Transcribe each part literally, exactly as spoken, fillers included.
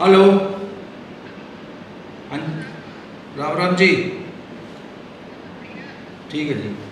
Hello, Ram Ram ji. ठीक है जी।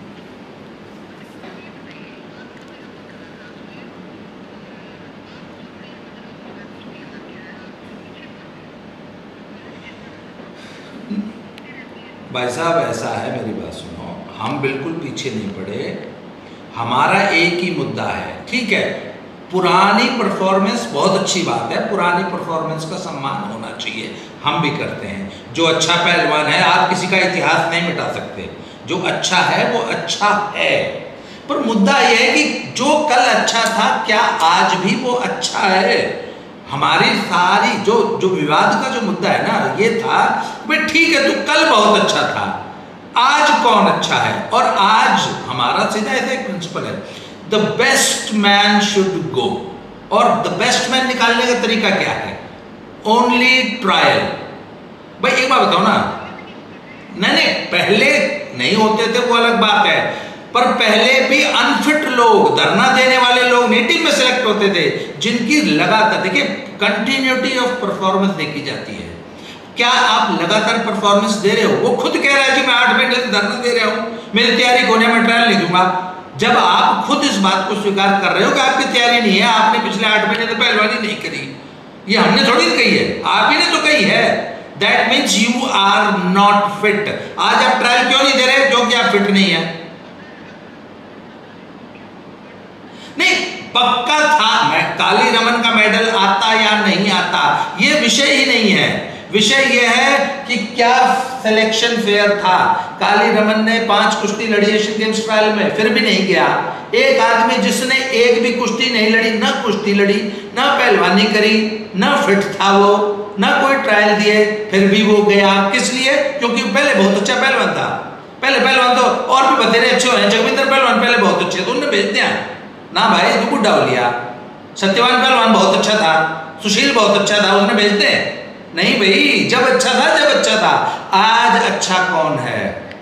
भाई साहब ऐसा है, मेरी बात सुनो, हम बिल्कुल पीछे नहीं पड़े, हमारा एक ही मुद्दा है। ठीक है, पुरानी परफॉर्मेंस बहुत अच्छी बात है, पुरानी परफॉर्मेंस का सम्मान होना चाहिए, हम भी करते हैं। जो अच्छा पहलवान है, आप किसी का इतिहास नहीं मिटा सकते, जो अच्छा है वो अच्छा है। पर मुद्दा यह है कि जो कल अच्छा था, क्या आज भी वो अच्छा है? हमारी सारी जो जो विवाद का जो मुद्दा है ना, ये था भाई ठीक है, तू कल बहुत अच्छा था, आज कौन अच्छा है? और आज हमारा सीधा ऐसा एक प्रिंसिपल है, the best man should go. और द बेस्ट मैन निकालने का तरीका क्या है? Only trial. भाई एक बात बताओ ना, नहीं नहीं पहले नहीं होते थे वो अलग बात है, पर पहले भी अनफिट लोग, धरना देने वाले लोग नहीं टीम में सेलेक्ट होते थे, जिनकी लगातार, देखिए कंटिन्यूटी ऑफ परफॉर्मेंस देखी जाती है। क्या आप लगातार परफॉर्मेंस दे रहे हो? वो खुद कह रहा है जी मैं आठ महीने से धरना दे रहा हूं, मेरी तैयारी होने में ट्रायल नहीं दूंगा। जब आप खुद इस बात को स्वीकार कर रहे हो कि आपकी तैयारी नहीं है, आपने पिछले आठ महीने से पहलवानी नहीं करी, ये हमने थोड़ी कही है, आप ही ने तो कही है। That means you are not fit. आज आप ट्रायल क्यों नहीं दे रहे? क्योंकि आप फिट नहीं है। नहीं, पक्का था मैं काली रमन का मेडल आता या नहीं आता, ये विषय ही नहीं है। विषय यह है कि क्या सिलेक्शन फेयर था। काली रमन ने पांच कुश्ती लड़ी एशियन गेम्स ट्रायल में, फिर भी नहीं गया। एक आदमी जिसने एक भी कुश्ती नहीं लड़ी, ना कुश्ती लड़ी, ना पहलवानी करी, ना फिट था वो, ना कोई ट्रायल दिए, फिर भी वो गया। किस लिए? क्योंकि पहले बहुत अच्छा पहलवान था। पहले पहलवान तो और भी बतेरे अच्छे हुए हैं, जगविंदर पहलवान पहले बहुत अच्छे, तो उन्होंने भेज दिया ना भाई, तू बुढ़ा हो लिया। सत्यवान पहलवान बहुत अच्छा था, सुशील बहुत अच्छा था, उसने भेज दे। नहीं भाई, जब अच्छा था, जब अच्छा था। आज अच्छा कौन है?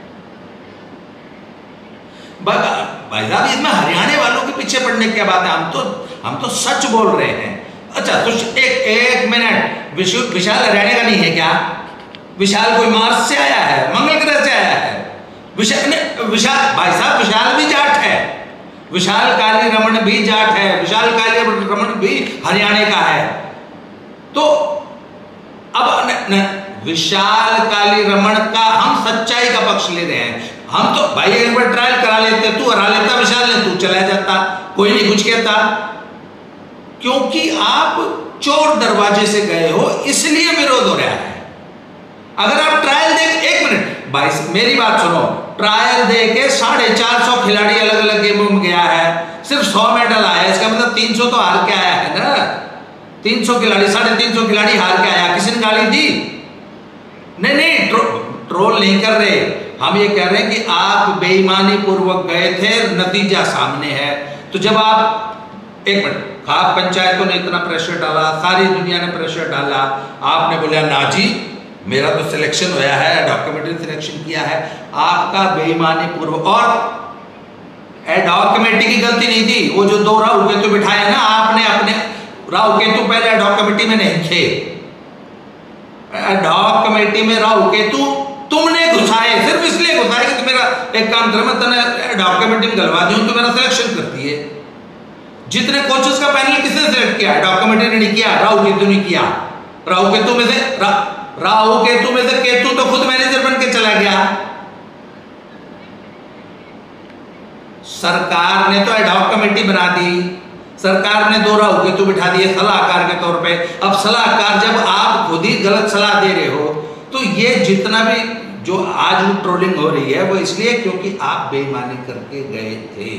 भाई साहब, इसमें हरियाणा वालों के पीछे पड़ने की क्या बात है? हम तो हम तो सच बोल रहे हैं। अच्छा तो एक एक मिनट, विशाल हरियाणा का नहीं है क्या? विशाल कोई मार्स से आया है, मंगल ग्रह से आया है। विशाल विशाल भाई साहब, विशाल भी जाट है, विशाल काली रमन भी जाट है, विशाल काली रमन भी हरियाणा का है। तो अब न, न, विशाल काली रमन का हम सच्चाई का पक्ष ले रहे हैं। हम तो भाई एक बार ट्रायल करा लेते, तू हरा लेता विशाल ने, तू चला जाता, कोई नहीं कुछ कहता। क्योंकि आप चोर दरवाजे से गए हो, इसलिए विरोध हो रहा है। अगर आप ट्रायल देख, एक मिनट भाई मेरी बात सुनो, ट्रायल दे के साढ़े चार सौ खिलाड़ी अलग अलग गेमों में गया है, सिर्फ सौ मेडल आया, इसका मतलब तीन सौ तो हार के आया है ना। तीन सौ खिलाड़ी, साढ़े तीन सौ खिलाड़ी हार के आया, किसी ने गाली दी? नहीं नहीं, ट्रो, ट्रोल नहीं कर रहे, हम ये कह रहे हैं कि आप बेईमानी पूर्वक गए थे, नतीजा सामने है। तो जब आप, एक मिनट, खाप पंचायतों ने इतना प्रेशर डाला, सारी दुनिया ने प्रेशर डाला, आपने बोला ना जी मेरा तो सिलेक्शन होया है, डॉक्यूमेंट्री सिलेक्शन किया है, आपका बेईमानी पूर्वक। और एडॉक कमेटी की गलती नहीं थी, वो जो दो राहु केतु बिठाए ना आपने, अपने राहु केतु पहले एडॉक कमेटी में नहीं थे, एडॉक कमेटी में राहु केतु तुमने घुसाए, सिर्फ इसलिए घुसाए कि मेरा एक काम कर, मैं तने एडॉक कमेटी में गलवा दूं तो मेरा सिलेक्शन करती है। जितने कोचेस का पैनल किसने सिलेक्ट किया? एडॉक कमेटी ने नहीं किया, राहु केतु ने किया। राहु केतु में से रा, राहु केतु में से केतु तो खुद मैनेजर बन के चला गया। सरकार ने तो एडॉक कमेटी बना दी, सरकार ने दो राहु केतु बिठा दिए सलाहकार के तौर पे। अब सलाहकार, जब आप खुद ही गलत सलाह दे रहे हो, तो ये जितना भी जो आज वो ट्रोलिंग हो रही है, वो इसलिए क्योंकि आप बेईमानी करके गए थे।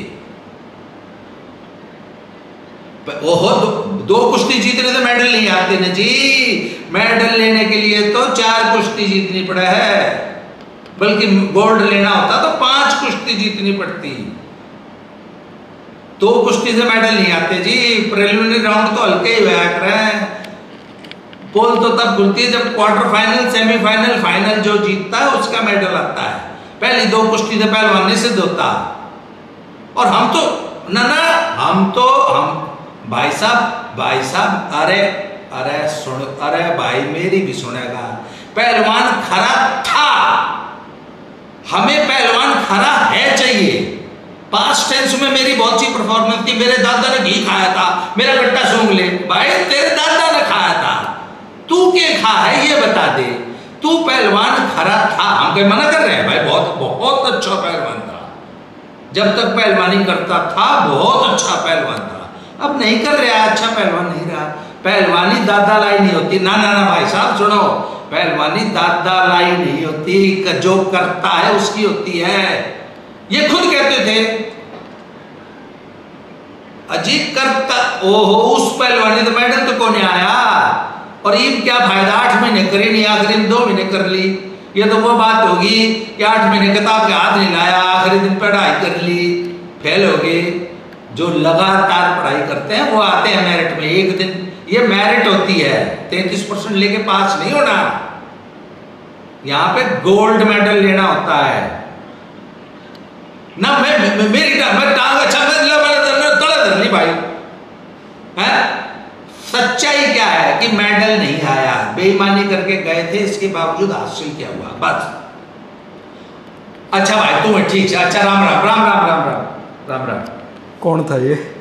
ओहो, दो, दो कुश्ती जीतने से मेडल नहीं आते ना जी। मेडल लेने के लिए तो चार कुश्ती जीतनी पड़ा है, बल्कि गोल्ड लेना होता तो पांच कुश्ती जीतनी पड़ती। दो कुश्ती से मेडल नहीं आते जी। प्रिलिमिनरी राउंड तो हल्के ही हुआ कर रहे हैं, पोल तो तब खुलती है जब क्वार्टर फाइनल, सेमीफाइनल, फाइनल जो जीतता है उसका मेडल आता है। पहली दो कुश्ती से पहलवान नहीं सिद्ध होता। और हम तो ना ना हम तो हम भाई साहब भाई साहब अरे अरे सुन, अरे भाई मेरी भी सुनेगा। पहलवान खरा था, हमें पहलवान खरा है चाहिए। पास्ट टेंस में मेरी बहुत सी परफॉर्मेंस थी, मेरे दादा ने घी खाया था, मेरा गट्टा सूंघ ले। भाई तेरे दादा ने खाया था, तू क्या खा है ये बता दे। तू पहलवान खरा था, हम कहीं मना कर रहे हैं भाई, बहुत बहुत अच्छा पहलवान था, जब तक पहलवानी करता था बहुत अच्छा पहलवान था। अब नहीं कर रहा, अच्छा पहलवान नहीं रहा। पहलवानी दादा लाई नहीं होती, ना ना ना भाई साहब सुनो, पहलवानी दादा लाई नहीं होती, जो करता है उसकी होती है। ये खुद कहते थे अजीब करता, ओहो उस पहलवानी तो मैडम तो कौन आया, और ये क्या फायदा, आठ महीने करी नहीं, आखिरी में दो महीने कर ली। ये तो वो बात होगी कि आठ महीने किताब के हाथ नहीं लाया, आखिरी दिन पढ़ाई कर ली, फेल हो गए। जो लगातार पढ़ाई करते हैं वो आते हैं मेरिट में, एक दिन ये मेरिट होती है, तैतीस परसेंट लेके पास नहीं होना, यहाँ पे गोल्ड मेडल लेना होता है ना। मैं मेरी मैं टांग अच्छा धर ली भाई है। सच्चाई क्या है कि मेडल नहीं आया, बेईमानी करके गए थे, इसके बावजूद हासिल क्या हुआ बस। अच्छा भाई तू ठीक है, अच्छा राम राम राम राम राम राम राम राम। कौन था ये?